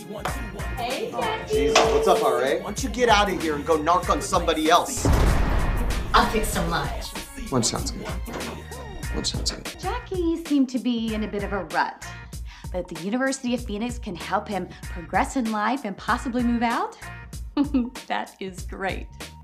Hey, Oh, Jackie. Jesus. What's up, RA? Why don't you get out of here and go narc on somebody else? I'll fix some lunch. One sounds good. One sounds good. Jackie seemed to be in a bit of a rut, but the University of Phoenix can help him progress in life and possibly move out. That is great.